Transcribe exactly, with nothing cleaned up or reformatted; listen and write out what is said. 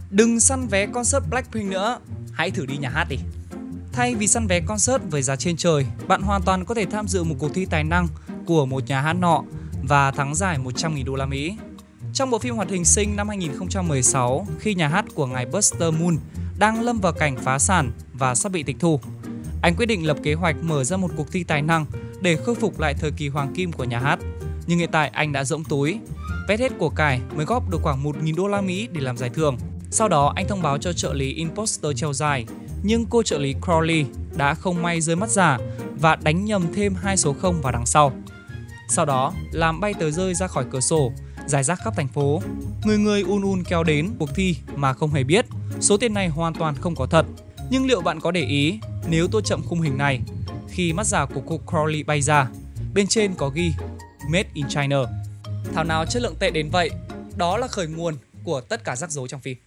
Đừng săn vé concert Blackpink nữa, hãy thử đi nhà hát đi. Thay vì săn vé concert với giá trên trời, bạn hoàn toàn có thể tham dự một cuộc thi tài năng của một nhà hát nọ và thắng giải một trăm nghìn đô la Mỹ. Trong bộ phim hoạt hình Sing năm hai nghìn không trăm mười sáu, khi nhà hát của ngài Buster Moon đang lâm vào cảnh phá sản và sắp bị tịch thu, anh quyết định lập kế hoạch mở ra một cuộc thi tài năng để khôi phục lại thời kỳ hoàng kim của nhà hát. Nhưng hiện tại anh đã rỗng túi, vét hết của cải mới góp được khoảng một nghìn đô la Mỹ để làm giải thưởng. Sau đó anh thông báo cho trợ lý Imposter treo giải, nhưng cô trợ lý Crowley đã không may rơi mất giả và đánh nhầm thêm hai số không vào đằng sau. Sau đó làm bay tờ rơi ra khỏi cửa sổ, rải rác khắp thành phố. Người người un un kéo đến cuộc thi mà không hề biết số tiền này hoàn toàn không có thật. Nhưng liệu bạn có để ý nếu tôi chậm khung hình này, khi mắt giả của cô Crowley bay ra, bên trên có ghi Made in China. Thảo nào chất lượng tệ đến vậy, đó là khởi nguồn của tất cả rắc rối trong phim.